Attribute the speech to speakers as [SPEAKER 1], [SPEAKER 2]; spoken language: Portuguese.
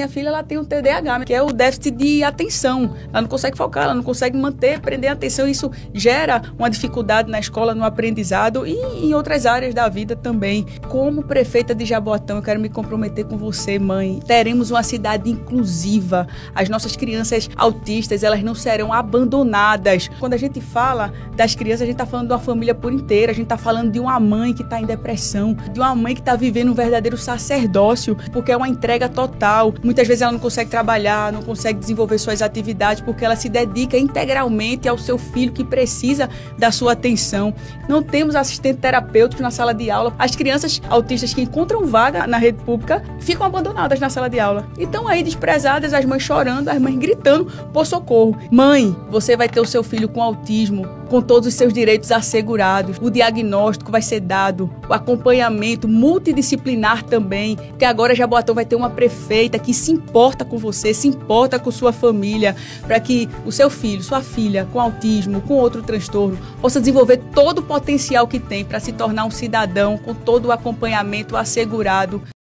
[SPEAKER 1] Minha filha, ela tem um TDAH, que é o déficit de atenção. Ela não consegue focar, ela não consegue prender a atenção. Isso gera uma dificuldade na escola, no aprendizado e em outras áreas da vida também. Como prefeita de Jaboatão, eu quero me comprometer com você, mãe. Teremos uma cidade inclusiva. As nossas crianças autistas, elas não serão abandonadas. Quando a gente fala das crianças, a gente está falando de uma família por inteira. A gente está falando de uma mãe que está em depressão, de uma mãe que está vivendo um verdadeiro sacerdócio, porque é uma entrega total. Muitas vezes ela não consegue trabalhar, não consegue desenvolver suas atividades, porque ela se dedica integralmente ao seu filho que precisa da sua atenção. Não temos assistente terapêutico na sala de aula. As crianças autistas que encontram vaga na rede pública ficam abandonadas na sala de aula. E estão aí desprezadas, as mães chorando, as mães gritando por socorro. Mãe, você vai ter o seu filho com autismo, com todos os seus direitos assegurados. O diagnóstico vai ser dado, o acompanhamento multidisciplinar também, porque agora Jaboatão vai ter uma prefeita que se importa com você, se importa com sua família, para que o seu filho, sua filha, com autismo, com outro transtorno, possa desenvolver todo o potencial que tem para se tornar um cidadão com todo o acompanhamento assegurado.